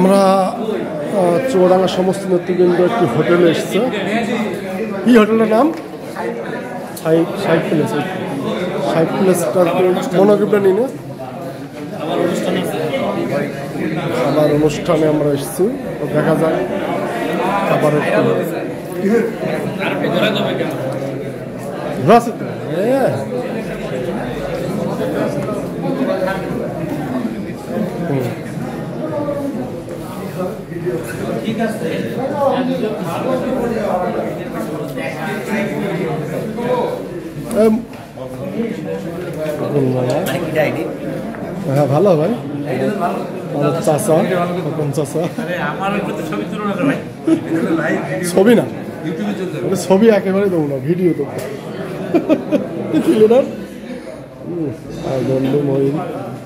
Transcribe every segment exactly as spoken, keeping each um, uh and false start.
আমরা চুয়াডাঙ্গা সমস্ত নেতৃবৃন্দ একটি হোটেলে এসছে। কি হোটেলের নাম? Side side place. সাইড প্লেসটার মনোগ্রামটা নিয়ে না খাবার অনুষ্ঠানে আমরা এসেছি। দেখা যায় খাবারের ঠিক আছে হ্যাঁ ভালো ভাই চাষা চাষা ছবি না ছবি একেবারে দেবো না ভিডিও দেবো না বন্ধু মহিন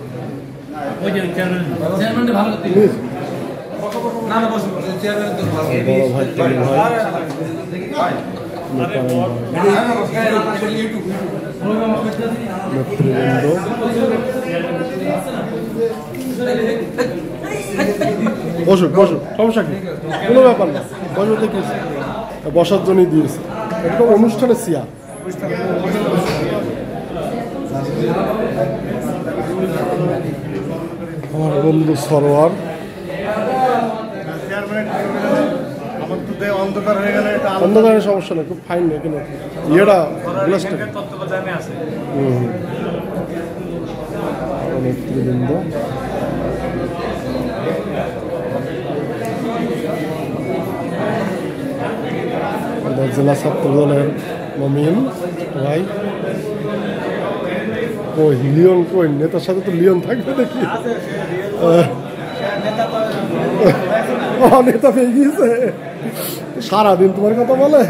বড় ভাই তিন ভাই নেতৃবৃন্দ বসুক বসুক সমস্যা কি কোনো ব্যাপার না বসে দেখি বসার জন্যই দিয়েছে এটা অনুষ্ঠানে সিয়া আমার বন্ধু সরোয়ার অন্ধকারের সমস্যা নেই খুব ফাইন নেই কিন্তু ইয়েটা নেতৃবৃন্দ জেলা ছাত্র দলের মমিন ভাই কই লিওন কই নেতার সাথে তো লিওন থাকবে দেখি নেতা পেয়ে গিয়েছে সারাদিন তোমার কথা বলে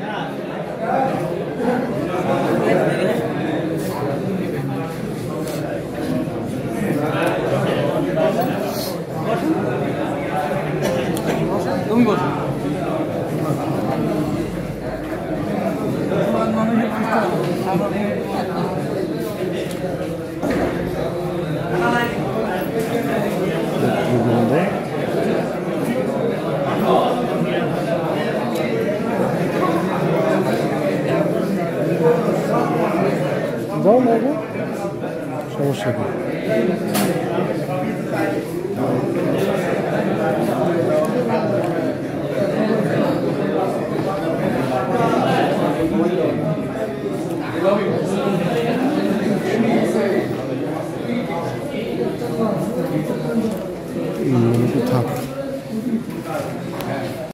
তুমি বসো যাও না সমস্যা কি থাক